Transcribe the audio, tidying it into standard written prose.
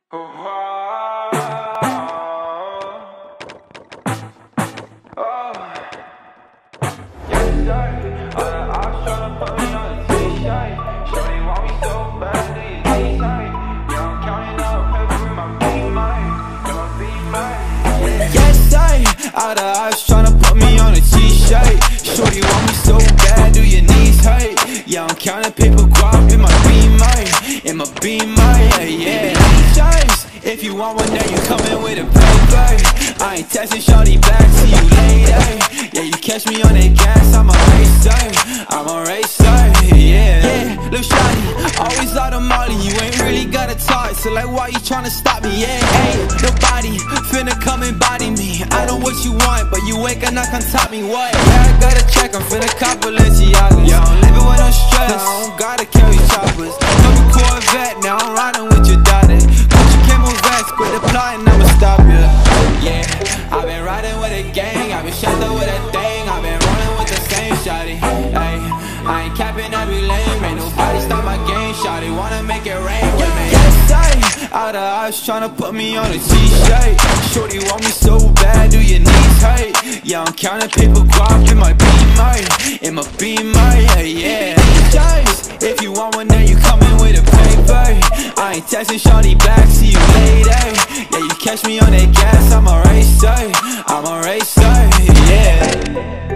All the eyes tryna put me on a t-shirt. Shorty want me so bad, do your knees hurt? Yeah, I'm counting paper guap in my beamer, yeah. Choice, if you want one, then you coming with a paper. I ain't texting shorty back, see you later. Yeah, you catch me on that gas, I'm a racer, yeah. Lil' shawty, always out of molly, you ain't really gotta talk. So like, why you tryna stop me, yeah? Hey, nobody finna come and body me. I know what you want, but you ain't gonna come top me, what? Yeah, I gotta check, I'm finna cop Balenciagas. Yeah, I'm living with no stress, I don't gotta carry choppers. Double Corvette, now I'm riding with your daughter. Gucci camo vest, quit applying, I'ma stop ya. Yeah, I've been riding with a gang, I've been shut up with a thing, I've been rolling with the same shawty. Hey, I ain't capping every lane, ain't nobody stop my game, shawty wanna make it rain with me. Yes, all the eyes tryna put me on a t-shirt. Shorty want me so bad, do your knees hurt? Yeah, I'm counting paper guap in my beamer, yeah. Choice, if you want one, then you coming with a paper. I ain't texting shorty back, see you later. Yeah, you catch me on that gas, I'm a racer, yeah.